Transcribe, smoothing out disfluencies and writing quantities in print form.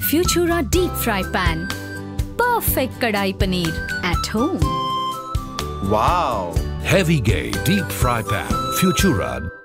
Futura Deep Fry Pan. Perfect kadai paneer at home. Wow! Heavy Gay Deep Fry Pan. Futura